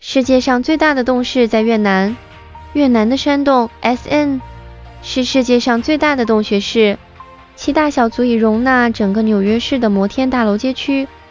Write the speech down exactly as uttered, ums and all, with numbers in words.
世界上最大的洞室在越南，越南的山洞 S N 是世界上最大的洞穴室，其大小足以容纳整个纽约市的摩天大楼街区。